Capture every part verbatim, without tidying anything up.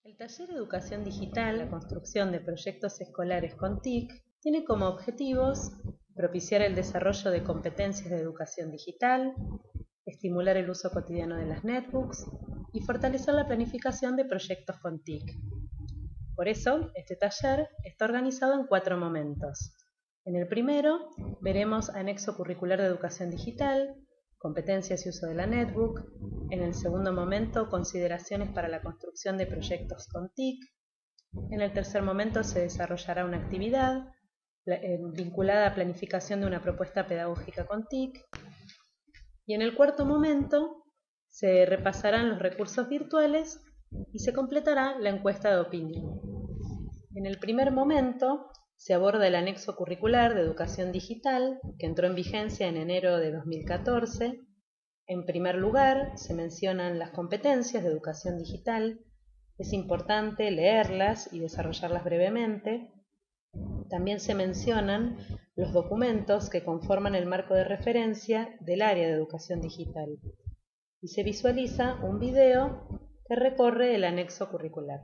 El taller Educación Digital, la construcción de proyectos escolares con T I C, tiene como objetivos propiciar el desarrollo de competencias de educación digital, estimular el uso cotidiano de las netbooks y fortalecer la planificación de proyectos con T I C. Por eso, este taller está organizado en cuatro momentos. En el primero, veremos anexo curricular de educación digital, competencias y uso de la netbook. En el segundo momento, consideraciones para la construcción de proyectos con T I C. En el tercer momento se desarrollará una actividad vinculada a planificación de una propuesta pedagógica con T I C. Y en el cuarto momento se repasarán los recursos virtuales y se completará la encuesta de opinión. En el primer momento se aborda el anexo curricular de educación digital, que entró en vigencia en enero de dos mil catorce. En primer lugar, se mencionan las competencias de educación digital. Es importante leerlas y desarrollarlas brevemente. También se mencionan los documentos que conforman el marco de referencia del área de educación digital. Y se visualiza un video que recorre el anexo curricular.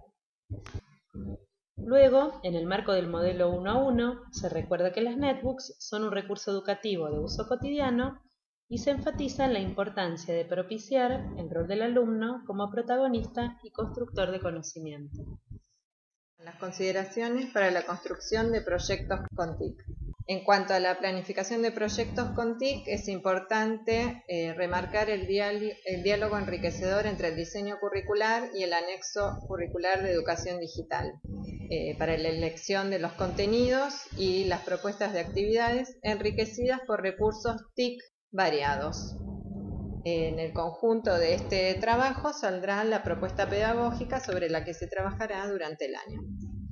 Luego, en el marco del modelo uno a uno, se recuerda que las netbooks son un recurso educativo de uso cotidiano y se enfatiza en la importancia de propiciar el rol del alumno como protagonista y constructor de conocimiento. Las consideraciones para la construcción de proyectos con T I C. En cuanto a la planificación de proyectos con T I C, es importante eh, remarcar el, el diálogo enriquecedor entre el diseño curricular y el anexo curricular de educación digital, eh, para la elección de los contenidos y las propuestas de actividades enriquecidas por recursos T I C variados. En el conjunto de este trabajo saldrá la propuesta pedagógica sobre la que se trabajará durante el año.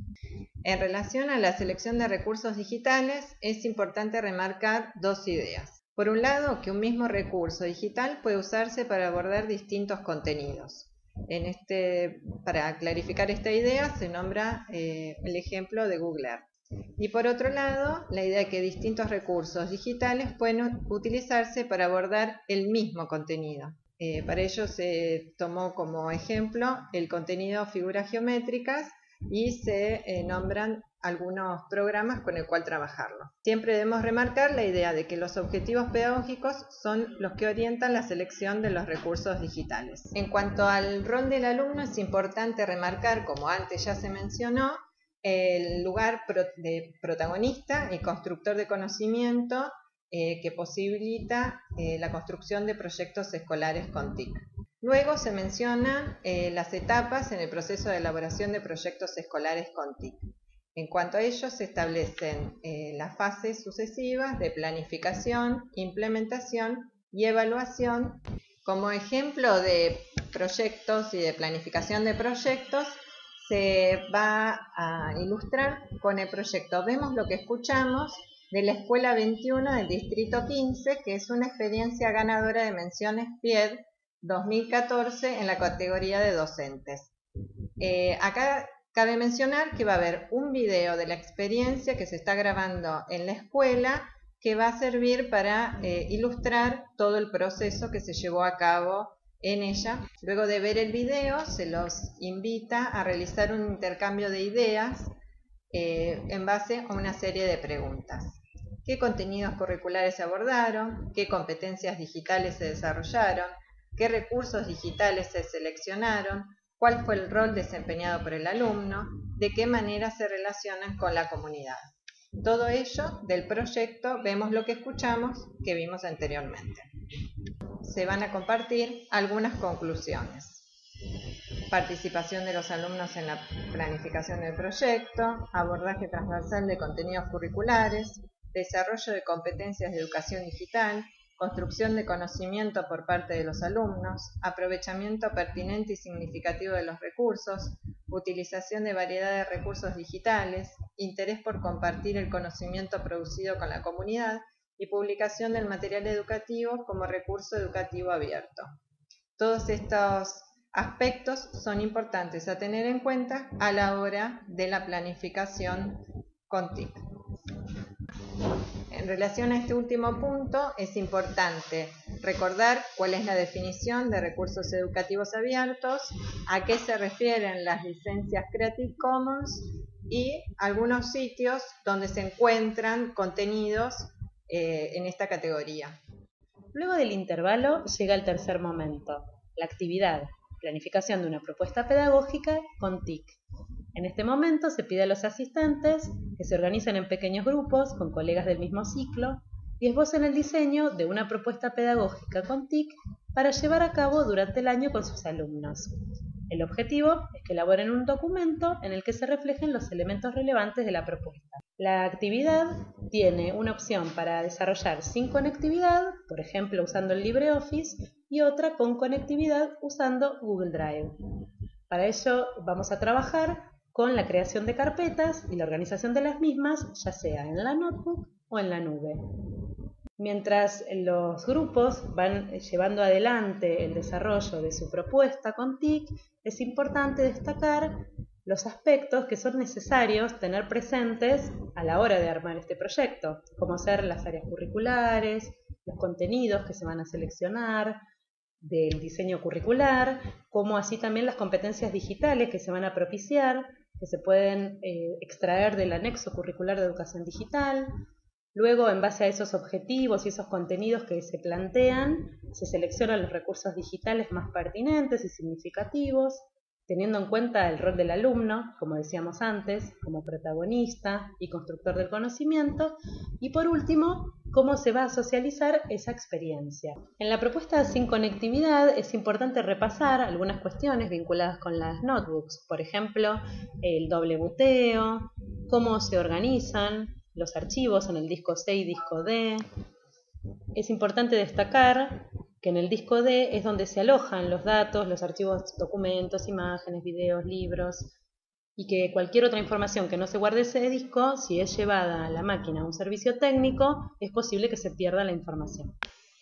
En relación a la selección de recursos digitales, es importante remarcar dos ideas. Por un lado, que un mismo recurso digital puede usarse para abordar distintos contenidos. En este, para clarificar esta idea, se nombra eh, el ejemplo de Google Earth. Y por otro lado, la idea de que distintos recursos digitales pueden utilizarse para abordar el mismo contenido. Eh, para ello se tomó como ejemplo el contenido figuras geométricas y se eh, nombran algunos programas con el cual trabajarlo. Siempre debemos remarcar la idea de que los objetivos pedagógicos son los que orientan la selección de los recursos digitales. En cuanto al rol del alumno, es importante remarcar, como antes ya se mencionó, el lugar de protagonista y constructor de conocimiento eh, que posibilita eh, la construcción de proyectos escolares con T I C. Luego se mencionan eh, las etapas en el proceso de elaboración de proyectos escolares con T I C. En cuanto a ello, se establecen eh, las fases sucesivas de planificación, implementación y evaluación. Como ejemplo de proyectos y de planificación de proyectos, se va a ilustrar con el proyecto Vemos lo que escuchamos de la Escuela veintiuno del Distrito quince, que es una experiencia ganadora de menciones P I E D dos mil catorce en la categoría de docentes. Eh, acá cabe mencionar que va a haber un video de la experiencia que se está grabando en la escuela que va a servir para eh, ilustrar todo el proceso que se llevó a cabo en ella. Luego de ver el video, se los invita a realizar un intercambio de ideas eh, en base a una serie de preguntas. ¿Qué contenidos curriculares se abordaron? ¿Qué competencias digitales se desarrollaron? ¿Qué recursos digitales se seleccionaron? ¿Cuál fue el rol desempeñado por el alumno? ¿De qué manera se relacionan con la comunidad? Todo ello del proyecto Vemos lo que escuchamos, que vimos anteriormente. Se van a compartir algunas conclusiones. Participación de los alumnos en la planificación del proyecto, abordaje transversal de contenidos curriculares, desarrollo de competencias de educación digital, construcción de conocimiento por parte de los alumnos, aprovechamiento pertinente y significativo de los recursos, utilización de variedad de recursos digitales, interés por compartir el conocimiento producido con la comunidad y publicación del material educativo como recurso educativo abierto. Todos estos aspectos son importantes a tener en cuenta a la hora de la planificación con T I C. En relación a este último punto, es importante recordar cuál es la definición de recursos educativos abiertos, a qué se refieren las licencias Creative Commons y algunos sitios donde se encuentran contenidos eh, en esta categoría. Luego del intervalo llega el tercer momento, la actividad, planificación de una propuesta pedagógica con T I C. En este momento se pide a los asistentes que se organicen en pequeños grupos con colegas del mismo ciclo y esbocen el diseño de una propuesta pedagógica con T I C para llevar a cabo durante el año con sus alumnos. El objetivo es que elaboren un documento en el que se reflejen los elementos relevantes de la propuesta. La actividad tiene una opción para desarrollar sin conectividad, por ejemplo usando el LibreOffice, y otra con conectividad usando Google Drive. Para ello vamos a trabajar con la creación de carpetas y la organización de las mismas, ya sea en la notebook o en la nube. Mientras los grupos van llevando adelante el desarrollo de su propuesta con T I C, es importante destacar los aspectos que son necesarios tener presentes a la hora de armar este proyecto, como ser las áreas curriculares, los contenidos que se van a seleccionar del diseño curricular, como así también las competencias digitales que se van a propiciar, que se pueden eh, extraer del anexo curricular de educación digital. Luego, en base a esos objetivos y esos contenidos que se plantean, se seleccionan los recursos digitales más pertinentes y significativos, teniendo en cuenta el rol del alumno, como decíamos antes, como protagonista y constructor del conocimiento, y por último, cómo se va a socializar esa experiencia. En la propuesta sin conectividad es importante repasar algunas cuestiones vinculadas con las notebooks, por ejemplo, el doble buteo, cómo se organizan los archivos en el disco C y disco D. Es importante destacar que en el disco D es donde se alojan los datos, los archivos, documentos, imágenes, videos, libros, y que cualquier otra información que no se guarde en ese disco, si es llevada a la máquina a un servicio técnico, es posible que se pierda la información.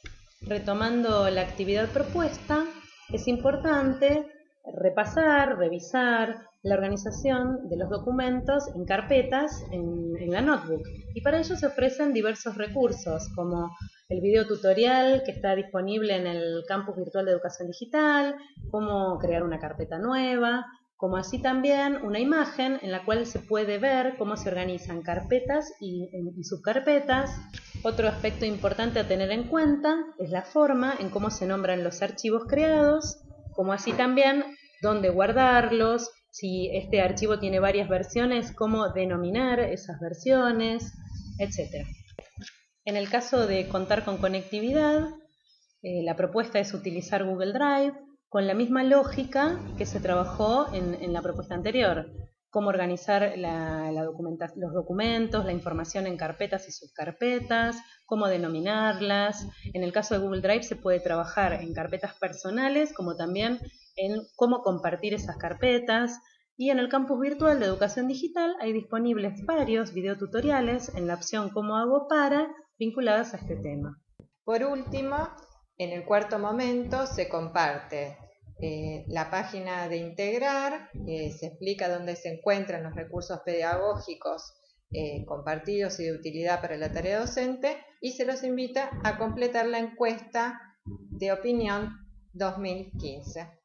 Retomando la actividad propuesta, es importante repasar, revisar la organización de los documentos en carpetas en, en la notebook, y para ello se ofrecen diversos recursos como el video tutorial que está disponible en el campus virtual de educación digital, cómo crear una carpeta nueva, como así también una imagen en la cual se puede ver cómo se organizan carpetas y, y subcarpetas. Otro aspecto importante a tener en cuenta es la forma en cómo se nombran los archivos creados, como así también dónde guardarlos, si este archivo tiene varias versiones, cómo denominar esas versiones, etcétera. En el caso de contar con conectividad, eh, la propuesta es utilizar Google Drive con la misma lógica que se trabajó en, en la propuesta anterior. Cómo organizar la, la documenta- los documentos, la información en carpetas y subcarpetas, cómo denominarlas. En el caso de Google Drive se puede trabajar en carpetas personales, como también en cómo compartir esas carpetas. Y en el campus virtual de educación digital hay disponibles varios videotutoriales en la opción ¿Cómo hago para?, vinculadas a este tema. Por último, en el cuarto momento se comparte eh, la página de Integrar, eh, se explica dónde se encuentran los recursos pedagógicos eh, compartidos y de utilidad para la tarea docente, y se los invita a completar la encuesta de opinión dos mil quince.